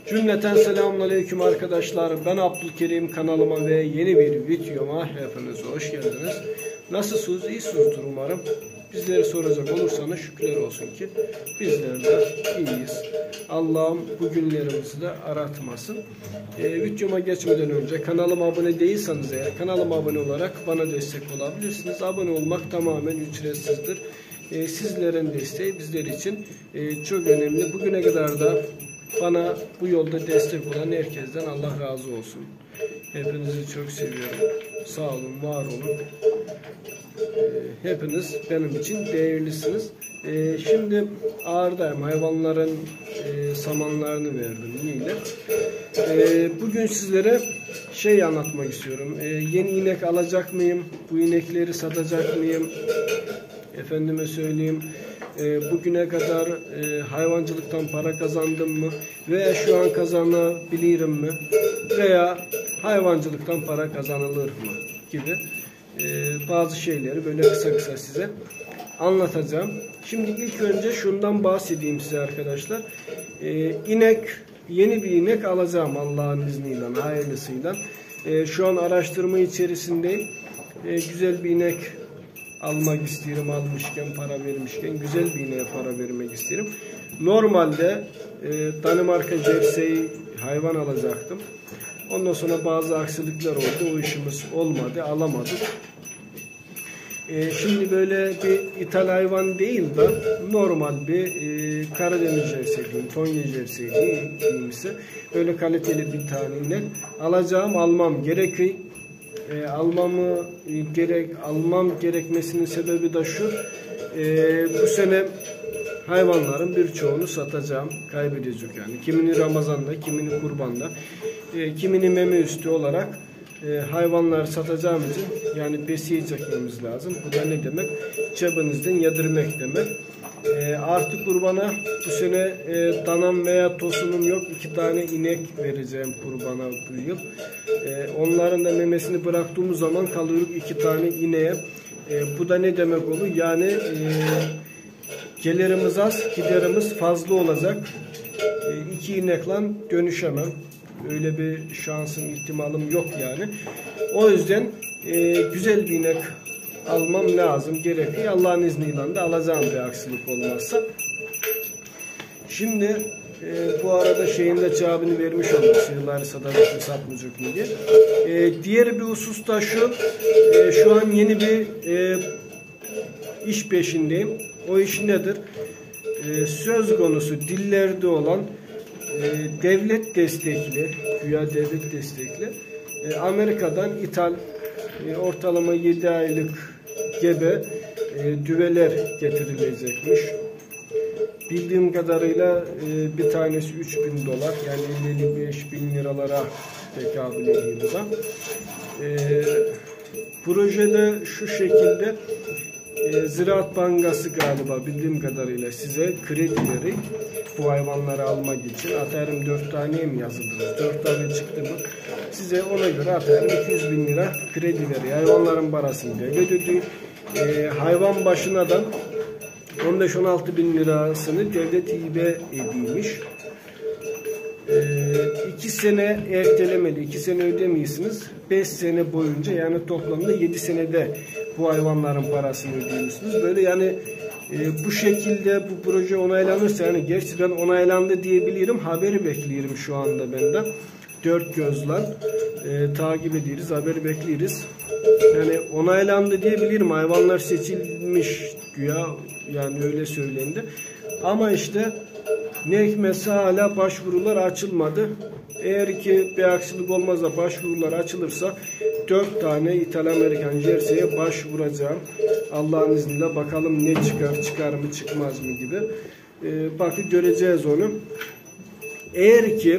Cümleten selamünaleyküm arkadaşlar. Ben Abdülkerim, kanalıma ve yeni bir videoma hepiniz hoş geldiniz. Nasılsınız? İyisinizdir umarım. Bizleri soracak olursanız şükürler olsun ki bizler de iyiyiz. Allah'ım bu günlerimizi de aratmasın. Videoma geçmeden önce kanalıma abone değilseniz eğer kanalıma abone olarak bana destek olabilirsiniz. Abone olmak tamamen ücretsizdir. Sizlerin desteği bizler için çok önemli. Bugüne kadar da bana bu yolda destek olan herkesten Allah razı olsun. Hepinizi çok seviyorum. Sağ olun, var olun. Hepiniz benim için değerlisiniz. Şimdi ağırdayım. Hayvanların samanlarını verdim. Yine. Bugün sizlere anlatmak istiyorum. Yeni inek alacak mıyım? Bu inekleri satacak mıyım? Efendime söyleyeyim. Bugüne kadar hayvancılıktan para kazandım mı veya şu an kazanabilirim mi veya hayvancılıktan para kazanılır mı gibi bazı şeyleri böyle kısa size anlatacağım. Şimdi ilk önce şundan bahsedeyim size arkadaşlar. Yeni bir inek alacağım Allah'ın izniyle, hayırlısıyla. Şu an araştırma içerisindeyim. Güzel bir inek almak istiyorum, almışken, para vermişken güzel bir ineğe para vermek istiyorum. Normalde Danimarka Jersey hayvan alacaktım. Ondan sonra bazı aksilikler oldu, o işimiz olmadı, alamadık. Şimdi böyle bir ithal hayvan değil de normal bir Karadeniz Jersey diyeyim, Tonya Jersey diyeyim ise böyle kaliteli bir tane inek alacağım, almam gerekiyor. Almam gerekmesinin sebebi de şu: bu sene hayvanların birçoğunu satacağım, kaybedecek yani. Kimini Ramazan'da, kimini Kurban'da, kimini meme üstü olarak hayvanları satacağım için yani besleyeceğimiz lazım. Bu da ne demek? Cebinizden yedirmek demek. Artık kurbana bu sene danam veya tosunum yok. 2 tane inek vereceğim kurbana bu yıl. Onların da memesini bıraktığımız zaman kalıyoruz 2 tane ineğe. Bu da ne demek olur? Yani gelirimiz az, giderimiz fazla olacak. 2 inekle dönüşemem. Öyle bir şansım, ihtimalım yok yani. O yüzden güzel bir inek almam lazım, gerekiyor. Allah'ın izniyle de alacağım bir aksilik olmazsa. Şimdi bu arada şeyin de cevabını vermiş oldum. Sığırları satmayacak mı diye. Diğer bir husus da şu an yeni bir iş peşindeyim. O iş nedir? Söz konusu dillerde olan devlet destekli, güya devlet destekli Amerika'dan ithal ortalama 7 aylık gebe düveler getirilecekmiş. Bildiğim kadarıyla bir tanesi 3.000 dolar yani 55.000 liralara tekabül ediyor bu da. Projede şu şekilde Ziraat Bankası galiba bildiğim kadarıyla size kredi verir bu hayvanları almak için. Atarım 4 taneye mi yazıldınız? 4 tane çıktı mı? Size ona göre atarım 200.000 lira kredi veriyor. Hayvanların parasını devlet ödüyor. Hayvan başına da 15-16 bin lirasını devlet hibe edilmiş. 2 sene ertelemeli, 2 sene ödemiyorsunuz. 5 sene boyunca yani toplamda 7 senede bu hayvanların parasını ödüyorsunuz. Böyle yani bu şekilde bu proje onaylanırsa yani gerçi ben onaylandı diyebilirim. Haberi bekliyorum şu anda benden. 4 gözle takip ediyoruz, haberi bekliyoruz. Yani onaylandı diyebilirim. Hayvanlar seçilmiş güya yani öyle söylendi. Ama işte ne hikmetse hala başvurular açılmadı. Eğer ki bir aksilik olmazsa başvurular açılırsa 4 tane İthal Amerikan Jersey'e başvuracağım. Allah'ın izniyle bakalım ne çıkar mı çıkmaz mı gibi. Bakın göreceğiz onu. Eğer ki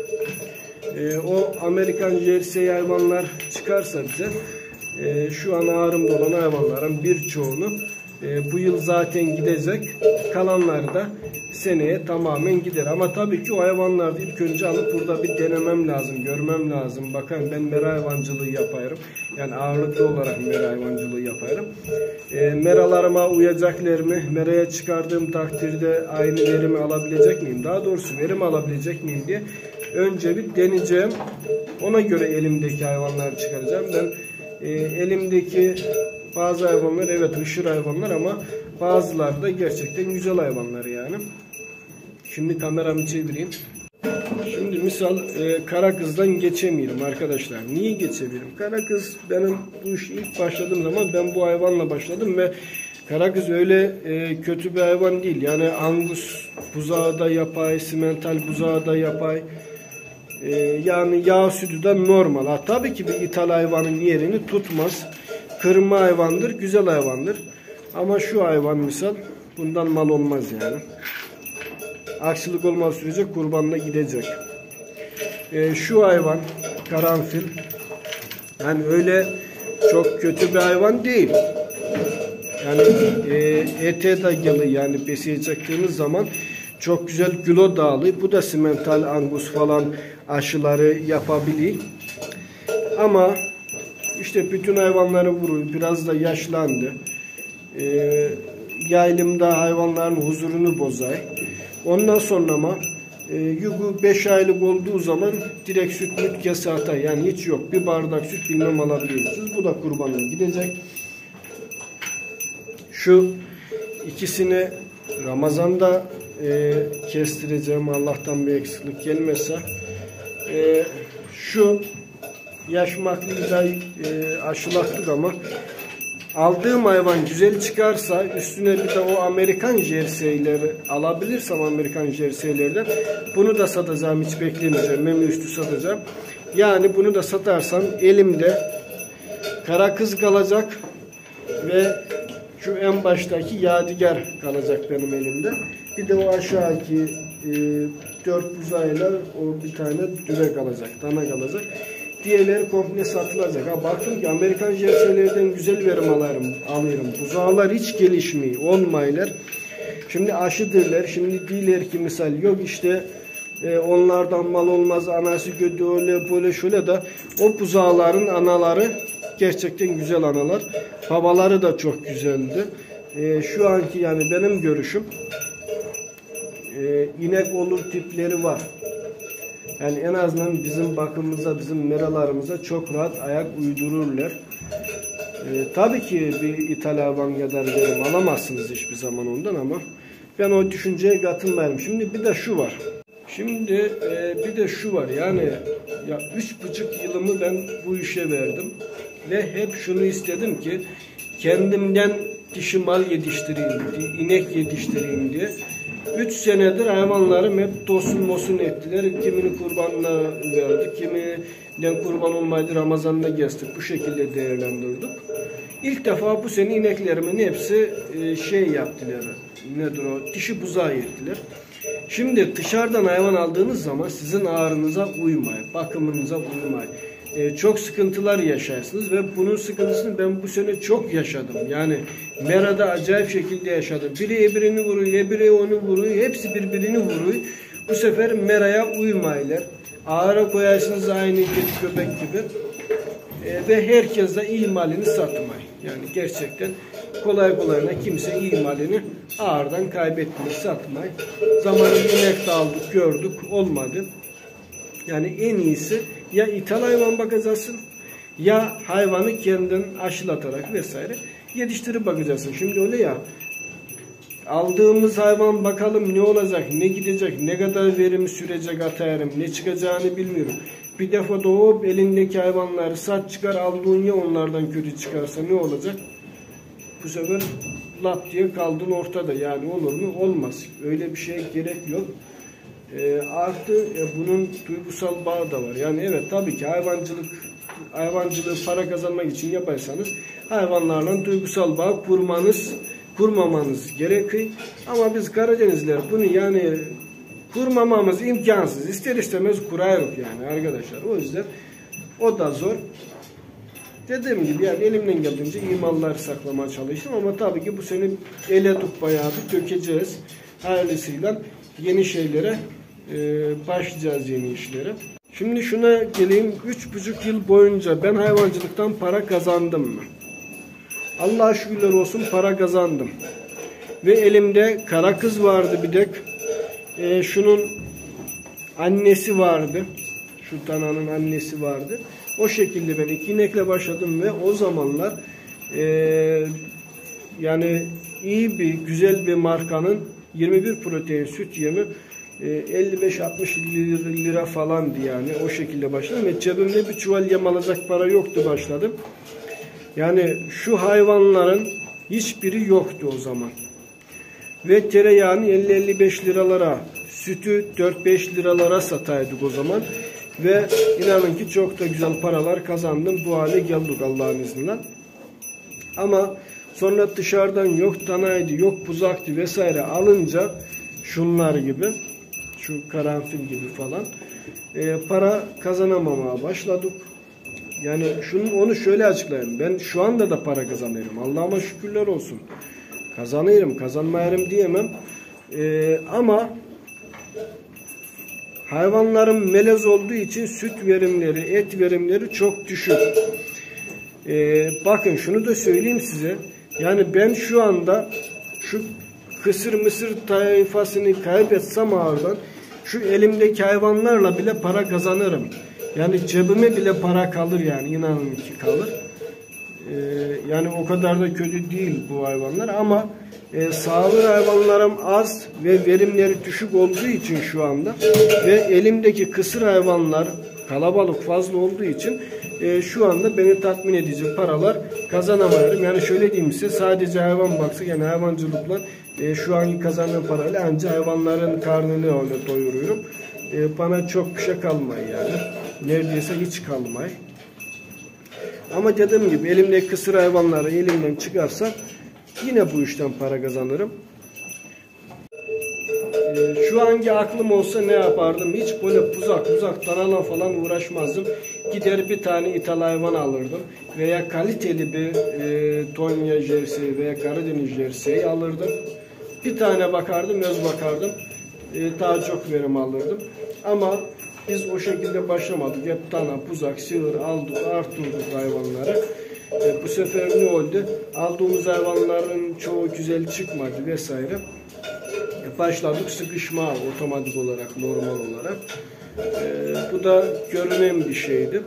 o Amerikan Jersey hayvanlar çıkarsa bize şu an ağrımda olan hayvanların birçoğunu Bu yıl zaten gidecek. Kalanları da seneye tamamen gider. Ama tabii ki o hayvanları ilk önce alıp burada bir denemem lazım, görmem lazım. Bakın ben mera hayvancılığı yaparım. Yani ağırlıklı olarak mera hayvancılığı yaparım. Meralarıma uyacaklar mı? Meraya çıkardığım takdirde aynı verimi alabilecek miyim? Daha doğrusu verim alabilecek miyim diye önce bir deneyeceğim. Ona göre elimdeki hayvanları çıkaracağım. Ben elimdeki bazı hayvanlar evet hışır hayvanlar ama bazıları da gerçekten güzel hayvanlar yani. Şimdi kameramı çevireyim. Şimdi misal kara kızdan geçemiyorum arkadaşlar. Niye geçemiyorum? Kara kız benim bu işe ilk başladığım zaman ben bu hayvanla başladım ve kara kız öyle kötü bir hayvan değil. Yani Angus buzağı da yapay, simental buzağı da yapay. Yani yağ sütü de normal. Ha, tabii ki bir ithal hayvanın yerini tutmaz. Kırma hayvandır, güzel hayvandır. Ama şu hayvan misal bundan mal olmaz yani. Aksilik olmaz sürece kurbanla gidecek. Şu hayvan karanfil. Yani öyle çok kötü bir hayvan değil. Yani ete dayalı yani besiye çektiğimiz zaman çok güzel kilo dağılı. Bu da simental angus falan aşıları yapabilir. Ama işte bütün hayvanları vuruyor. Biraz da yaşlandı. Yaylımda hayvanların huzurunu bozar. Ondan sonra ama yugu 5 aylık olduğu zaman direkt süt mütkesi atar. Yani hiç yok. Bir bardak süt bilmem alabiliyorsunuz. Bu da kurbanla gidecek. Şu ikisini Ramazan'da kestireceğim. Allah'tan bir eksiklik gelmezse. Şu yaşmaklı da aşılaklık ama aldığım hayvan güzel çıkarsa üstüne bir de o Amerikan jerseyleri alabilirsem Amerikan jerseylerden bunu da satacağım, hiç beklemeyeceğim. Meme üstü satacağım. Yani bunu da satarsam elimde kara kız kalacak ve şu en baştaki yadigar kalacak benim elimde. Bir de o aşağıki 4 buzağıyla o bir tane düve kalacak, dana kalacak. Diğerleri komple satılacak. Ha, baktım ki Amerikan jerseylerden güzel verim alıyorum. Buzağlar hiç gelişmiyor, olmaylar. Şimdi aşıdırlar. Şimdi diyorlar ki misal yok işte onlardan mal olmaz, anası kötü öyle böyle şöyle de o buzağların anaları gerçekten güzel analar. Babaları da çok güzeldi. Şu anki yani benim görüşüm inek olur tipleri var. Yani en azından bizim bakımımıza, bizim meralarımıza çok rahat ayak uydururlar. Tabii ki bir ithal hayvan kadar verim alamazsınız hiçbir zaman ondan ama ben o düşünceye katılmıyorum. Şimdi bir de şu var. Yani ya 3,5 yılımı ben bu işe verdim ve hep şunu istedim ki kendimden dişi mal yetiştireyim, inek yetiştireyim diye. 3 senedir hayvanlarım hep tosun mosun ettiler. Kimini kurbanla verdik, kimine kurban olmaydı Ramazan'da kestik. Bu şekilde değerlendirdik. İlk defa bu sene ineklerimin hepsi yaptılar. Nedir o? Dişi buzağı ettiler. Şimdi dışarıdan hayvan aldığınız zaman sizin ağrınıza uymayın, bakımınıza uymayın. Çok sıkıntılar yaşarsınız ve bunun sıkıntısını ben bu sene çok yaşadım. Yani merada acayip şekilde yaşadım. Biri birini vuruyor, biri onu vuruyor, hepsi birbirini vuruyor. Bu sefer meraya uymaylar. Ağıra koyarsınız aynı kedi köpek gibi. Ve herkes de iyi malini satmayın. Yani gerçekten kolay kimse iyi malini ağırdan kaybetmeyi satmayın. Zamanında inek de aldık, gördük, olmadı. Yani en iyisi ya ithal hayvan bakacaksın ya hayvanı kendin aşılatarak vesaire yetiştirip bakacaksın. Şimdi öyle ya, aldığımız hayvan bakalım ne olacak, ne gidecek, ne kadar verimi sürecek atarım, ne çıkacağını bilmiyorum. Bir defa doğup elindeki hayvanları sat çıkar, aldığın ya onlardan kötü çıkarsa ne olacak? Bu sefer lap diye kaldın ortada. Yani olur mu? Olmaz. Öyle bir şeye gerek yok. Artı bunun duygusal bağı da var. Yani evet tabii ki hayvancılığı para kazanmak için yaparsanız hayvanlarla duygusal bağ kurmamanız gerekiyor. Ama biz Karadenizliler bunu yani kurmamamız imkansız. İster istemez kurarız yani arkadaşlar. O yüzden o da zor. Dediğim gibi yani elimden geldiğince iyi mallar saklamaya çalıştım ama tabii ki bu sene eledik bayağı bir dökeceğiz. Hayırlısıyla yeni şeylere başlayacağız, yeni işlere. Şimdi şuna geleyim, 3,5 yıl boyunca ben hayvancılıktan para kazandım mı? Allah'a şükürler olsun para kazandım. Ve elimde kara kız vardı bir de. Şunun annesi vardı. Şu dananın annesi vardı. O şekilde ben 2 inekle başladım ve o zamanlar yani iyi bir, güzel bir markanın 21 protein süt yemi 55-60 lira falandı yani. O şekilde başladım ve cebimde bir çuval yem alacak para yoktu, başladım. Yani şu hayvanların hiçbiri yoktu o zaman. Ve tereyağını 50-55 liralara, sütü 4-5 liralara sataydık o zaman. Ve inanın ki çok da güzel paralar kazandım. Bu hale geldik Allah'ın izniyle. Ama sonra dışarıdan yok danaydı, yok buzaktı vesaire alınca şunlar gibi, şu karanfil gibi falan para kazanamamaya başladık. Yani onu şöyle açıklayayım. Ben şu anda da para kazanıyorum. Allah'ıma şükürler olsun. Kazanıyorum, kazanmayarım diyemem. Ama hayvanların melez olduğu için süt verimleri, et verimleri çok düşük. Bakın şunu da söyleyeyim size. Yani ben şu anda şu kısır mısır tayfasını kaybetsem ağırdan şu elimdeki hayvanlarla bile para kazanırım. Yani cebime bile para kalır yani, inanın ki kalır. Yani o kadar da kötü değil bu hayvanlar ama sağlığı hayvanlarım az ve verimleri düşük olduğu için şu anda ve elimdeki kısır hayvanlar kalabalık fazla olduğu için şu anda beni tatmin edici paralar kazanamıyorum. Yani şöyle diyeyim size, sadece hayvan baksak yani hayvancılıkla şu anki kazandığım parayla ancak hayvanların karnını öyle doyuruyorum. Bana çok bir şey kalmıyor yani. Neredeyse hiç kalmıyor. Ama dediğim gibi elimdeki kısır hayvanları elimden çıkarsam yine bu işten para kazanırım. Şu anki aklım olsa ne yapardım? Hiç böyle uzak danalan falan uğraşmazdım. Gider bir tane ithal hayvan alırdım. Veya kaliteli bir Tonya jersey veya Karadeniz jersey alırdım. Bir tane bakardım, öz bakardım. Daha çok verim alırdım. Ama biz o şekilde başlamadık. Hep dana, buzak, sığır aldık, arttırdık hayvanları. Bu sefer ne oldu? Aldığımız hayvanların çoğu güzel çıkmadı vesaire. Başladık sıkışma otomatik olarak, normal olarak. Bu da görünen bir şeydi.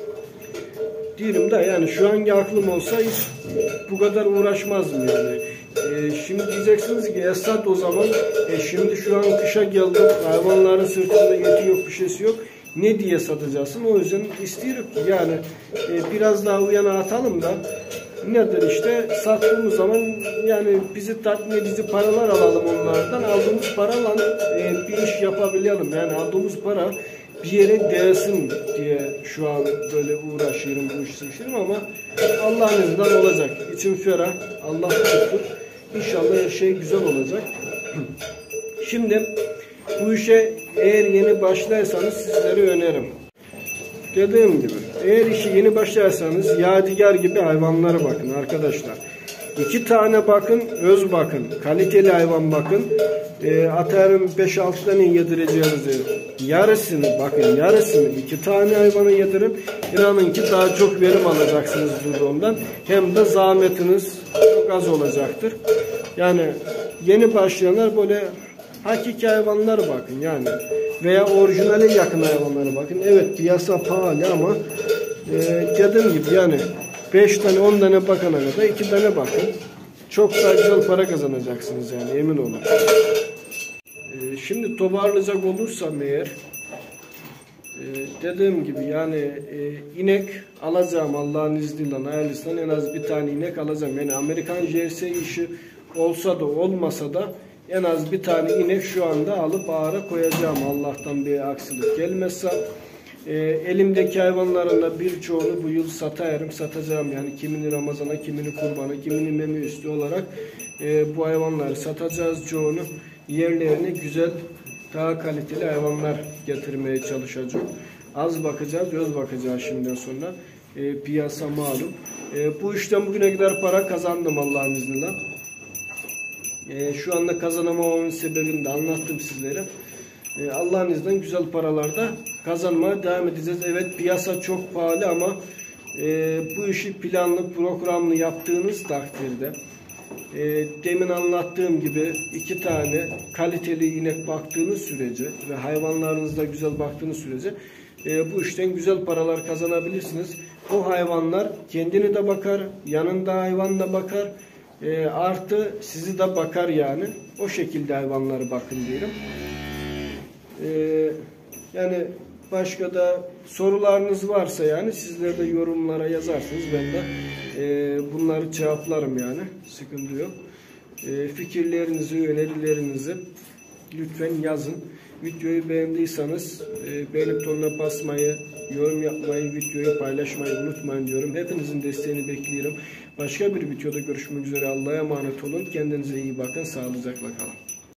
Diyelim de yani şu anki aklım olsa hiç bu kadar uğraşmazdım yani. Şimdi diyeceksiniz ki Esat o zaman şimdi şu an kışa geldik, hayvanların sırtında eti yok, bir şeysi yok. Ne diye satacaksın? O yüzden istiyorum ki yani biraz daha uyana atalım da nedir işte sattığımız zaman yani bizi tatmin edici paralar alalım onlardan. Aldığımız parayla bir iş yapabilelim. Yani aldığımız para bir yere değsin diye şu an böyle uğraşıyorum, bu işi sıkıştırıyorum ama Allah'ın izniyle olacak. İçim ferah, Allah tuttur. İnşallah her şey güzel olacak. Şimdi bu işe eğer yeni başlarsanız sizlere öneririm. Dediğim gibi eğer işi yeni başlarsanız yadigar gibi hayvanlara bakın arkadaşlar. 2 tane bakın, öz bakın, kaliteli hayvan bakın. Atarım 5-6 tane yedireceğinizi yarısını bakın, yarısını 2 tane hayvana yedirip inanın ki daha çok verim alacaksınız ondan. Hem de zahmetiniz çok az olacaktır. Yani yeni başlayanlar böyle hakiki hayvanlara bakın yani veya orijinale yakın hayvanlara bakın. Evet piyasa pahalı ama dediğim gibi yani 5 tane 10 tane bakana kadar 2 tane bakın. Çok daha güzel para kazanacaksınız yani, emin olun. Şimdi toparlayacak olursam eğer dediğim gibi yani inek alacağım Allah'ın izniyle, hayırlısıyla en az bir tane inek alacağım. Yani Amerikan jersey işi olsa da olmasa da en az bir tane inek şu anda alıp ağara koyacağım Allah'tan bir aksilik gelmezse. Elimdeki hayvanların da birçoğunu bu yıl satacağım yani kimini Ramazan'a, kimini kurbana, kimini meme üstü olarak bu hayvanları satacağız çoğunu. Yerlerine güzel, daha kaliteli hayvanlar getirmeye çalışacağım. Az bakacağız, öz bakacağız şimdiden sonra. Piyasa malum. Bu işten bugüne kadar para kazandım Allah'ın izniyle. Şu anda kazanamamamın sebebini de anlattım sizlere. Allah'ın izniyle güzel paralarda kazanmaya devam edeceğiz. Evet, piyasa çok pahalı ama bu işi planlı, programlı yaptığınız takdirde demin anlattığım gibi 2 tane kaliteli inek baktığınız sürece ve hayvanlarınızda güzel baktığınız sürece bu işten güzel paralar kazanabilirsiniz. O hayvanlar kendini de bakar, yanında hayvan da bakar, artı sizi de bakar yani. O şekilde hayvanları bakın diyelim. Yani başka da sorularınız varsa yani sizler de yorumlara yazarsınız. Ben de bunları cevaplarım yani. Sıkıntı yok. Fikirlerinizi, önerilerinizi lütfen yazın. Videoyu beğendiyseniz beğeni butonuna basmayı, yorum yapmayı, videoyu paylaşmayı unutmayın diyorum. Hepinizin desteğini bekliyorum. Başka bir videoda görüşmek üzere. Allah'a emanet olun. Kendinize iyi bakın. Sağlıcakla kalın.